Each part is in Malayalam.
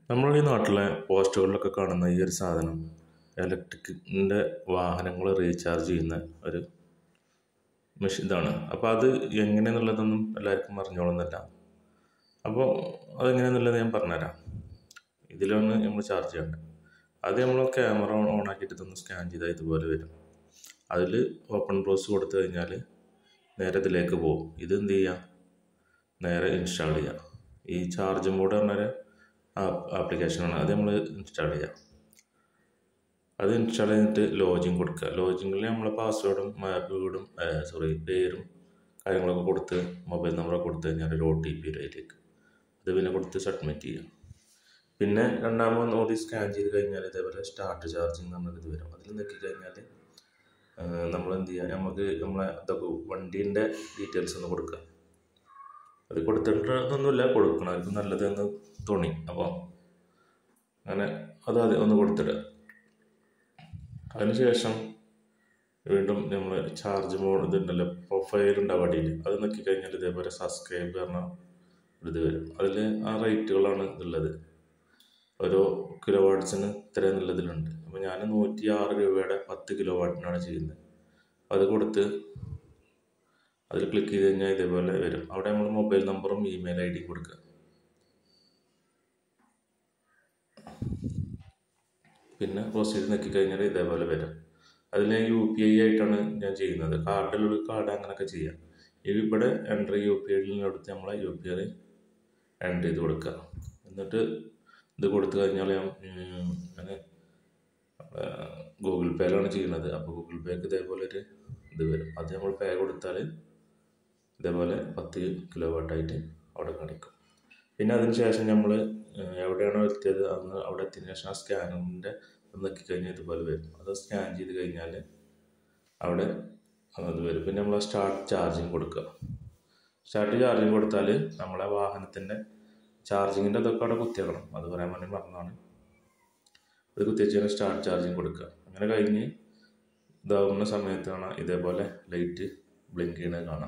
നമ്മുടെ ഈ നാട്ടിലെ പോസ്റ്റുകളിലൊക്കെ കാണുന്ന ഈ ഒരു സാധനം ഇലക്ട്രിക്കിൻ്റെ വാഹനങ്ങൾ റീചാർജ് ചെയ്യുന്ന ഒരു ഇതാണ്. അപ്പോൾ അത് എങ്ങനെയാണെന്നുള്ളതൊന്നും എല്ലാവർക്കും അറിഞ്ഞോളുന്നില്ല. അപ്പോൾ അതെങ്ങനെയാണെന്നുള്ളത് ഞാൻ പറഞ്ഞുതരാം. ഇതിലാണ് നമ്മൾ ചാർജ് ചെയ്യേണ്ടത്. അത് നമ്മൾ ക്യാമറ ഓൺ ആക്കിയിട്ട് ഇതൊന്ന് സ്കാൻ ചെയ്താൽ ഇതുപോലെ വരും. അതിൽ ഓപ്പൺ ബ്രൗസ് കൊടുത്തു കഴിഞ്ഞാൽ നേരെ ഇതിലേക്ക് പോകും. ഇത് എന്ത് ചെയ്യുക, നേരെ ഇൻസ്റ്റാൾ ചെയ്യുക. ഈ ചാർജ് മോഡ് പറഞ്ഞൊരു ആപ്ലിക്കേഷനാണ്. അത് നമ്മൾ ഇൻസ്റ്റാൾ ചെയ്യുക. അത് ഇൻസ്റ്റാൾ ചെയ്തിട്ട് ലോഗിൻ കൊടുക്കുക. ലോഗിനിൽ നമ്മളെ പാസ്വേഡും പേരും കാര്യങ്ങളൊക്കെ കൊടുത്ത് മൊബൈൽ നമ്പറൊക്കെ കൊടുത്തു കഴിഞ്ഞാൽ ഒരു OTP വരും അതിലേക്ക്. അത് പിന്നെ കൊടുത്ത് സബ്മിറ്റ് ചെയ്യുക. പിന്നെ രണ്ടാമത് ഓടി സ്കാൻ ചെയ്ത് കഴിഞ്ഞാൽ ഇതേപോലെ സ്റ്റാർട്ട് ചാർജിങ് എന്ന് പറഞ്ഞൊരു ഇത് വരും. അതിൽ നോക്കി കഴിഞ്ഞാൽ നമ്മൾ എന്ത് ചെയ്യുക, നമുക്ക് നമ്മളെ ഇതൊക്കെ വണ്ടീൻ്റെ ഡീറ്റെയിൽസ് ഒന്ന് കൊടുക്കുക. അത് കൊടുത്തിട്ടൊന്നുമില്ല, കൊടുക്കണം, അത് നല്ലതെന്ന് തോന്നി. അപ്പോൾ അങ്ങനെ അത് ഒന്ന് കൊടുത്തിടുക. അതിനുശേഷം വീണ്ടും നമ്മൾ ചാർജ് മോഡ് ഇതുണ്ടല്ലോ, പ്രൊഫൈൽ ഉണ്ടാവും അടിയിൽ. അത് നോക്കിക്കഴിഞ്ഞാൽ ഇതേപോലെ സബ്സ്ക്രൈബ് പറഞ്ഞ ഇത് വരും. അതിൽ ആ റേറ്റുകളാണ് ഇതുള്ളത്. ഓരോ കിലോ വാട്ട്സിന് ഇത്ര എന്നുള്ളതിലുണ്ട്. അപ്പോൾ ഞാൻ 106 രൂപയുടെ 10 കിലോ വാട്ടിനാണ് ചെയ്യുന്നത്. അത് കൊടുത്ത് അതിൽ ക്ലിക്ക് ചെയ്ത് കഴിഞ്ഞാൽ ഇതേപോലെ വരും. അവിടെ നമ്മൾ മൊബൈൽ നമ്പറും ഇമെയിൽ ID കൊടുക്കുക. പിന്നെ പ്രൊസീഡ് നോക്കിക്കഴിഞ്ഞാൽ ഇതേപോലെ വരും. അതിൽ UPI ആയിട്ടാണ് ഞാൻ ചെയ്യുന്നത്. കാർഡിലുള്ള കാർഡ് അങ്ങനെയൊക്കെ ചെയ്യാം. ഇവിടെ എൻട്രി UPIയിലെടുത്ത് നമ്മളെ UPI എൻട്രി ചെയ്ത് കൊടുക്കുക. എന്നിട്ട് ഇത് കൊടുത്തു കഴിഞ്ഞാൽ ഞാൻ ഗൂഗിൾ പേയിലാണ് ചെയ്യുന്നത്. അപ്പോൾ ഗൂഗിൾ പേക്ക് ഇതേപോലെ ഒരു ഇത് വരും. അത് നമ്മൾ പേ കൊടുത്താൽ ഇതേപോലെ 10 കിലോ വാട്ടായിട്ട് അവിടെ കാണിക്കും. പിന്നെ അതിന് ശേഷം നമ്മൾ എവിടെയാണോ എത്തിയത് അന്ന് അവിടെ എത്തിയതിന് ശേഷം ആ സ്കാനറിൻ്റെ നോക്കിക്കഴിഞ്ഞാൽ ഇതുപോലെ വരും. അത് സ്കാൻ ചെയ്ത് കഴിഞ്ഞാൽ അവിടെ അത് വരും. പിന്നെ നമ്മൾ സ്റ്റാർട്ട് ചാർജിങ് കൊടുക്കുക. സ്റ്റാർട്ട് ചാർജിങ് കൊടുത്താൽ നമ്മളെ വാഹനത്തിൻ്റെ ചാർജിങ്ങിൻ്റെ അതൊക്കെ അവിടെ കുത്തിയേക്കണം. അത് പറയാൻ വേണ്ടി പറഞ്ഞതാണ്. അത് കുത്തിവെച്ചാൽ സ്റ്റാർട്ട് ചാർജിങ് കൊടുക്കുക. അങ്ങനെ കഴിഞ്ഞ് ഇതാവുന്ന സമയത്താണ് ഇതേപോലെ ലൈറ്റ് ബ്ലിങ്ക് ചെയ്യുന്നത് കാണാം.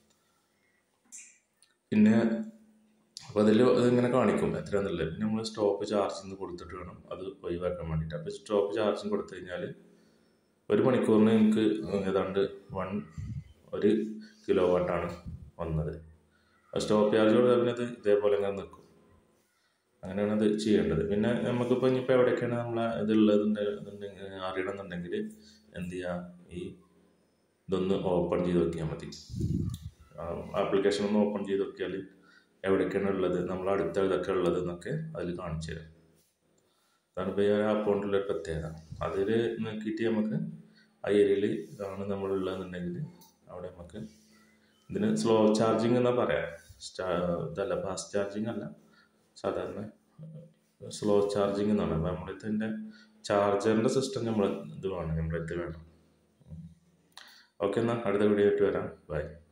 പിന്നെ അപ്പോൾ അതിങ്ങനെ കാണിക്കും എത്രയാണെന്നുള്ളത്. പിന്നെ നമ്മൾ സ്റ്റോപ്പ് ചാർജിങ് കൊടുത്തിട്ട് വേണം അത് ഒഴിവാക്കാൻ വേണ്ടിയിട്ട്. അപ്പോൾ സ്റ്റോപ്പ് ചാർജിങ് കൊടുത്തു കഴിഞ്ഞാൽ 1 മണിക്കൂറിന് എനിക്ക് ഏതാണ്ട് 1 കിലോ വാട്ടാണ് വന്നത്. സ്റ്റോപ്പ് ചാർജ് കൊടുത്താൽ പിന്നെ അത് ഇതേപോലെ അങ്ങനെ നിൽക്കും. അങ്ങനെയാണ് അത് ചെയ്യേണ്ടത്. പിന്നെ നമുക്കിപ്പോൾ ഇനിയിപ്പോൾ എവിടെയൊക്കെയാണ് നമ്മളെ അറിയണമെന്നുണ്ടെങ്കിൽ എന്ത് ചെയ്യുക, ഈ ഇതൊന്ന് ഓപ്പൺ ചെയ്ത് നോക്കിയാൽ മതി. ആപ്ലിക്കേഷൻ ഒന്ന് ഓപ്പൺ ചെയ്ത് നോക്കിയാൽ എവിടെയൊക്കെയാണ് ഉള്ളത്, നമ്മളെ അടുത്ത ഇതൊക്കെ ഉള്ളത് എന്നൊക്കെ അതിൽ കാണിച്ചു തരാം. അതാണ് ഇപ്പോൾ ഈ അക്കൗണ്ടിലൊരു പ്രത്യേകത. അതിൽ നോക്കിയിട്ട് നമുക്ക് ആ ഏരിയയിൽ ഇതാണ് നമ്മളുള്ളതെന്നുണ്ടെങ്കിൽ അവിടെ നമുക്ക് ഇതിന് സ്ലോ ചാർജിങ് എന്നാ പറയാം. ഇതല്ല ഫാസ്റ്റ് ചാർജിങ് അല്ല, സാധാരണ സ്ലോ ചാർജിങ് എന്നാണ്. അപ്പോൾ നമ്മളിതിൻ്റെ ചാർജറിൻ്റെ സിസ്റ്റം നമ്മളെടുത്ത് വേണം. ഓക്കെ, എന്നാൽ അടുത്ത വീഡിയോ ആയിട്ട് വരാം. ബൈ.